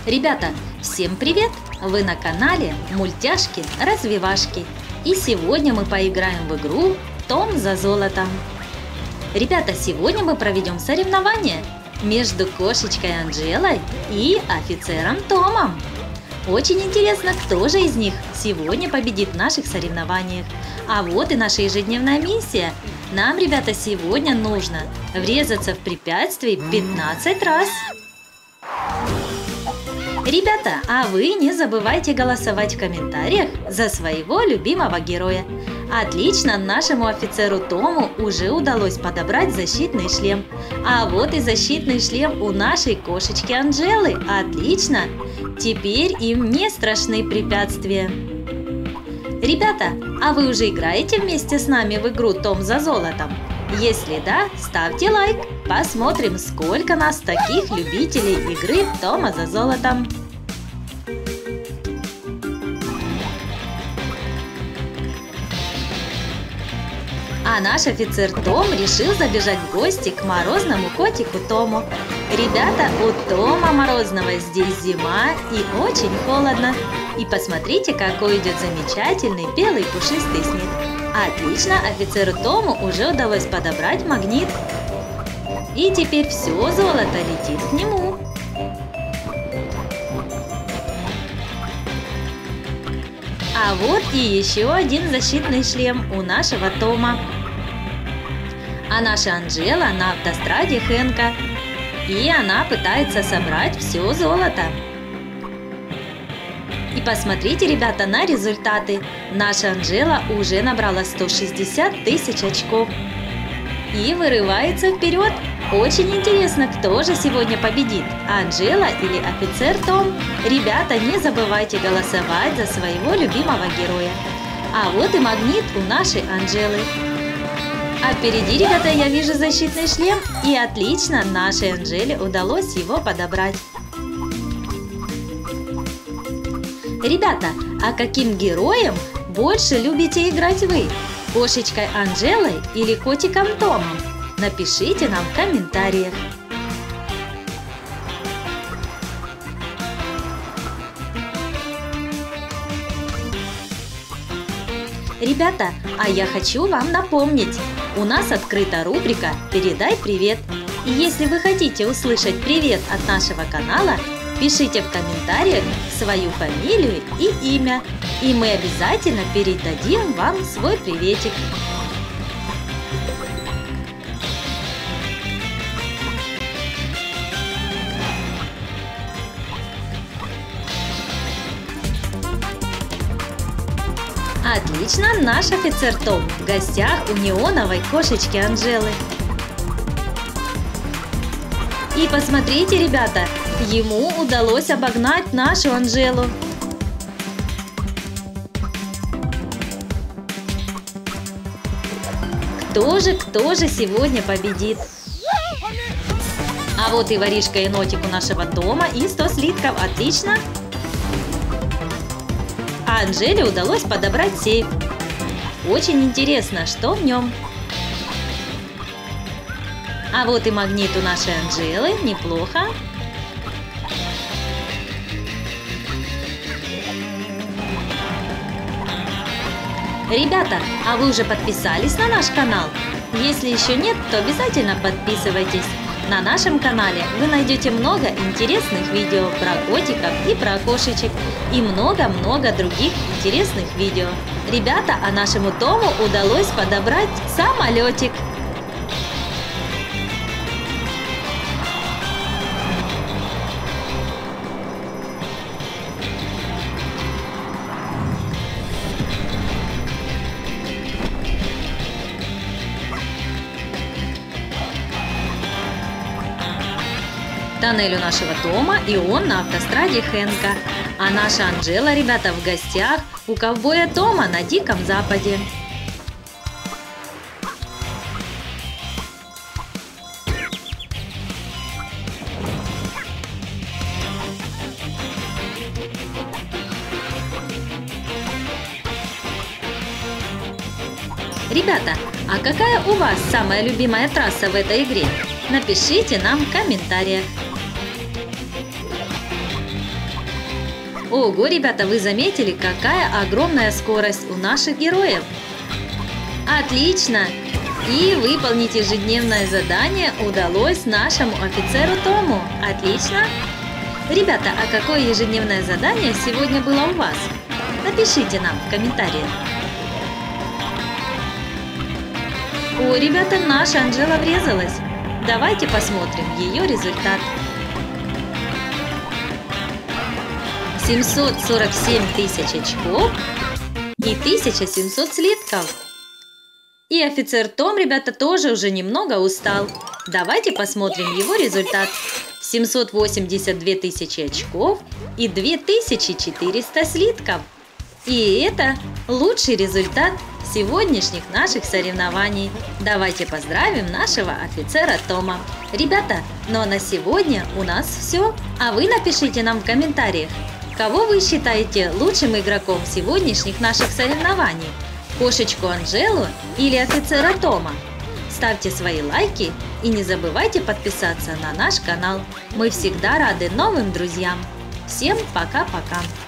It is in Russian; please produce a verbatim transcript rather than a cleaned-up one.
Ребята, всем привет! Вы на канале Мультяшки Развивашки. И сегодня мы поиграем в игру «Том за золотом». Ребята, сегодня мы проведем соревнование между кошечкой Анжелой и офицером Томом. Очень интересно, кто же из них сегодня победит в наших соревнованиях. А вот и наша ежедневная миссия. Нам, ребята, сегодня нужно врезаться в препятствие пятнадцать раз. Ребята, а вы не забывайте голосовать в комментариях за своего любимого героя. Отлично, нашему офицеру Тому уже удалось подобрать защитный шлем. А вот и защитный шлем у нашей кошечки Анжелы. Отлично! Теперь им не страшны препятствия. Ребята, а вы уже играете вместе с нами в игру «Том за золотом»? Если да, ставьте лайк. Посмотрим, сколько нас таких любителей игры «Тома за золотом». А наш офицер Том решил забежать в гости к морозному котику Тому. Ребята, у Тома Морозного здесь зима и очень холодно. И посмотрите, какой идет замечательный белый пушистый снег. Отлично, офицеру Тому уже удалось подобрать магнит. И теперь все золото летит к нему. А вот и еще один защитный шлем у нашего Тома. А наша Анжела на автостраде Хэнка. И она пытается собрать все золото. И посмотрите, ребята, на результаты. Наша Анжела уже набрала сто шестьдесят тысяч очков. И вырывается вперед. Очень интересно, кто же сегодня победит, Анжела или офицер Том? Ребята, не забывайте голосовать за своего любимого героя. А вот и магнит у нашей Анжелы. А впереди, ребята, я вижу защитный шлем. И отлично, нашей Анжеле удалось его подобрать. Ребята, а каким героем больше любите играть вы? Кошечкой Анжелой или котиком Томом? Напишите нам в комментариях. Ребята, а я хочу вам напомнить, у нас открыта рубрика «Передай привет». И если вы хотите услышать привет от нашего канала, пишите в комментариях свою фамилию и имя, и мы обязательно передадим вам свой приветик. Отлично, наш офицер Том в гостях у неоновой кошечки Анжелы. И посмотрите, ребята, ему удалось обогнать нашу Анжелу. Кто же, кто же сегодня победит? А вот и воришка-енотик у нашего Тома и сто слитков. Отлично! А Анжеле удалось подобрать сейф. Очень интересно, что в нем. А вот и магнит у нашей Анжелы. Неплохо. Ребята, а вы уже подписались на наш канал? Если еще нет, то обязательно подписывайтесь. На нашем канале вы найдете много интересных видео про котиков и про кошечек. И много-много других интересных видео. Ребята, а нашему Тому удалось подобрать самолетик. Тоннель у нашего Тома, и он на автостраде Хэнка. А наша Анжела, ребята, в гостях у ковбоя Тома на Диком Западе. Ребята, а какая у вас самая любимая трасса в этой игре? Напишите нам в комментариях. Ого, ребята, вы заметили, какая огромная скорость у наших героев? Отлично! И выполнить ежедневное задание удалось нашему офицеру Тому. Отлично! Ребята, а какое ежедневное задание сегодня было у вас? Напишите нам в комментариях. О, ребята, наша Анжела врезалась. Давайте посмотрим ее результат. семьсот сорок семь тысяч очков и тысяча семьсот слитков. И офицер Том, ребята, тоже уже немного устал. Давайте посмотрим его результат. семьсот восемьдесят две тысячи очков и две тысячи четыреста слитков. И это лучший результат сегодняшних наших соревнований. Давайте поздравим нашего офицера Тома. Ребята, ну а на сегодня у нас все. А вы напишите нам в комментариях, кого вы считаете лучшим игроком сегодняшних наших соревнований? Кошечку Анжелу или офицера Тома? Ставьте свои лайки и не забывайте подписаться на наш канал. Мы всегда рады новым друзьям. Всем пока-пока!